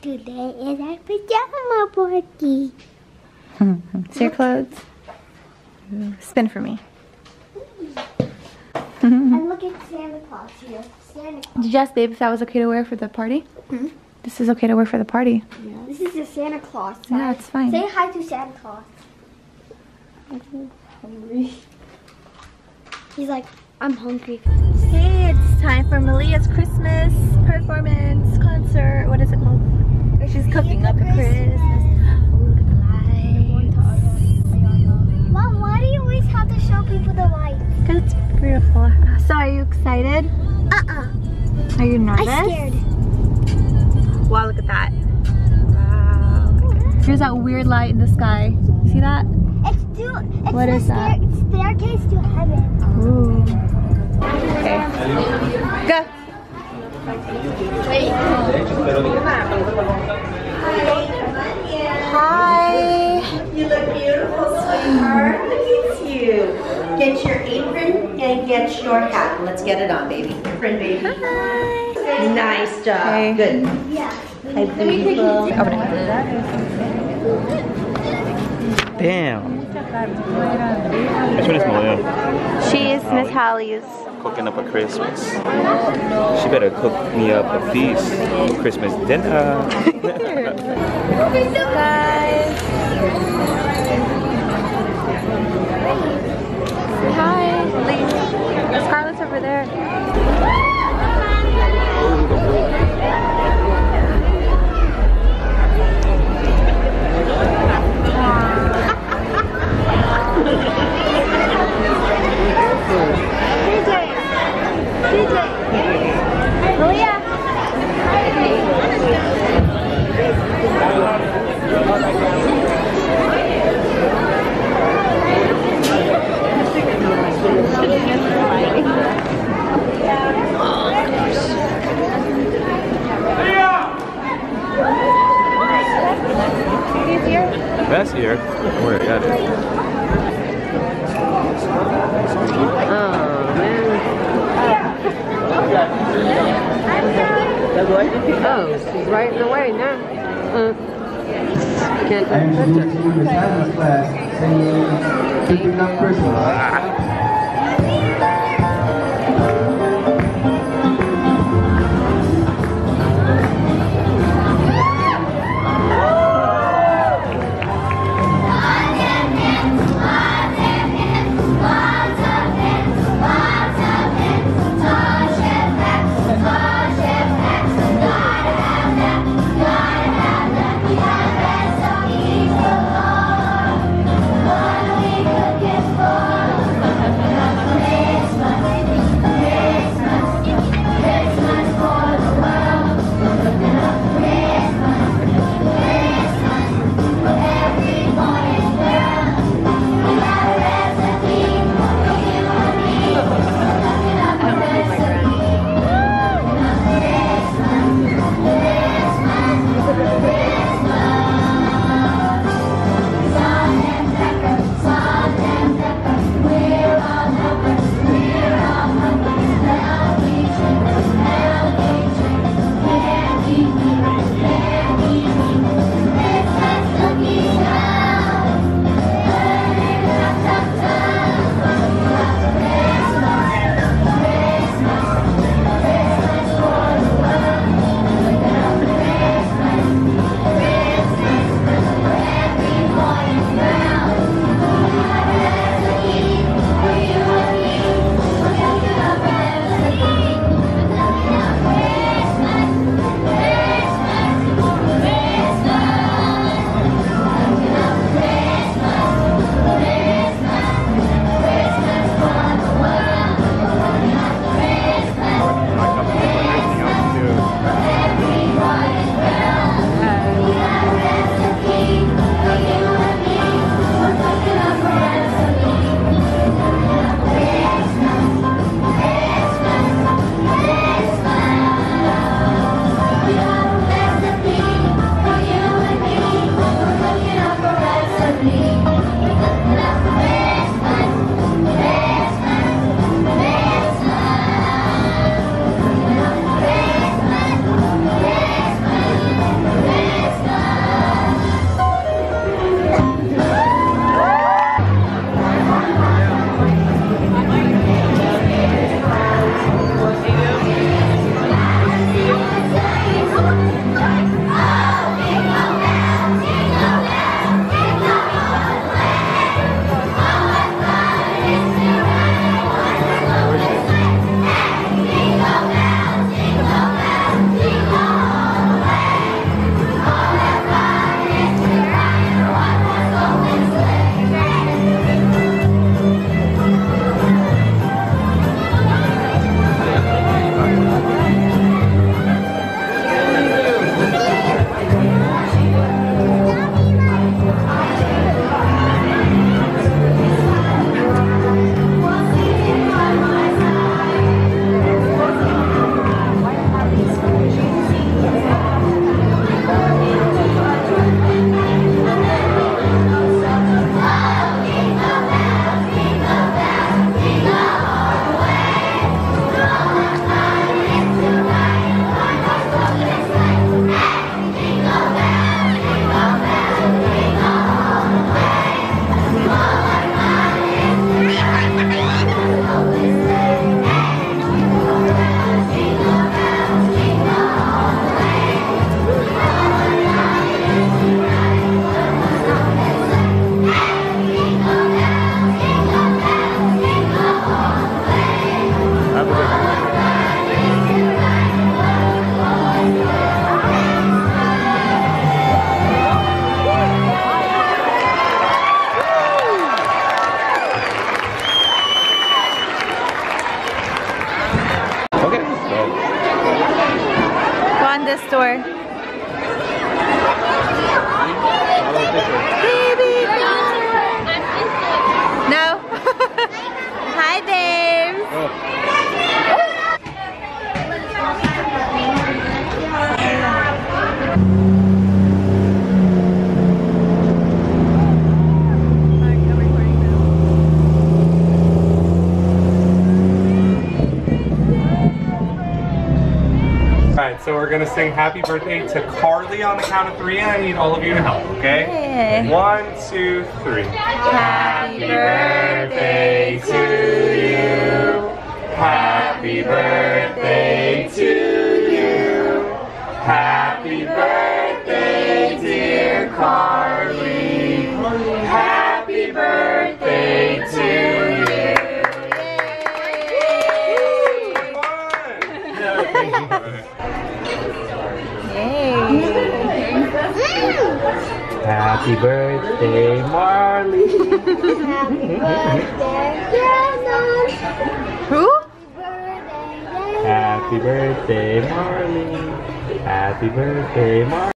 Today is our pajama party. See your clothes? Spin for me. And look at Santa Claus here. Santa Claus. Did you ask Babe if that was okay to wear for the party? Hmm? This is okay to wear for the party. Yeah. This is the Santa Claus side. Yeah, it's fine. Say hi to Santa Claus. I'm hungry. He's like, I'm hungry. Hey, it's time for Malia's Christmas performance concert. What is it called? She's cooking up a Christmas. Mom, why do you always have to show people the lights? Because it's beautiful. So are you excited? Are you nervous? I'm scared. Wow, look at that. Wow. Here's that weird light in the sky. See that? What is that? It's staircase to heaven. Ooh. Okay. Go. Hi. You look beautiful, sweetheart. Look at you. Get your apron and get your hat. Let's get it on, baby. Apron, baby. Hi. Nice job. Okay. Good. Yeah. Hi, beautiful. Damn. Which one is Malia? She's Miss Hallie's. Cooking up a Christmas. She better cook me up a feast. Christmas dinner. Guys. Say hi. Scarlett's over there. That's here. Where got it? Oh, she's right in the way now. Can't I introduce you to Santa's class singing Keeping Up Christmas. Alright, so we're gonna sing happy birthday to Carly on the count of 3, and I need all of you to help, okay? Hey. 1, 2, 3. Happy birthday to you. Happy birthday to you. Happy birthday, dear Carly. Happy birthday to you. Happy birthday, Marley. Who? Happy birthday, Marley. Happy birthday, Marley.